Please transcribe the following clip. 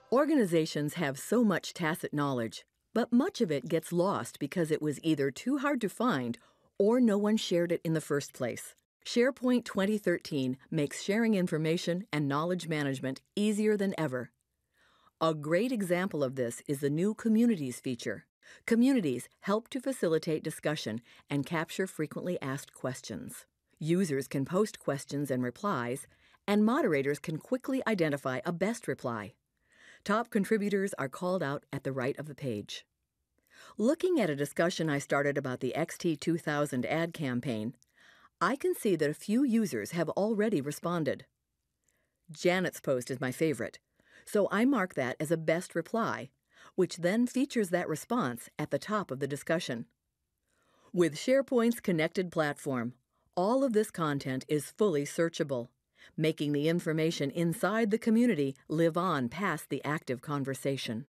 Organizations have so much tacit knowledge, but much of it gets lost because it was either too hard to find or no one shared it in the first place. SharePoint 2013 makes sharing information and knowledge management easier than ever. A great example of this is the new Communities feature. Communities help to facilitate discussion and capture frequently asked questions. Users can post questions and replies, and moderators can quickly identify a best reply. Top contributors are called out at the right of the page. Looking at a discussion I started about the XT2000 ad campaign, I can see that a few users have already responded. Janet's post is my favorite, so I mark that as a best reply, which then features that response at the top of the discussion. With SharePoint's connected platform, all of this content is fully searchable, making the information inside the community live on past the active conversation.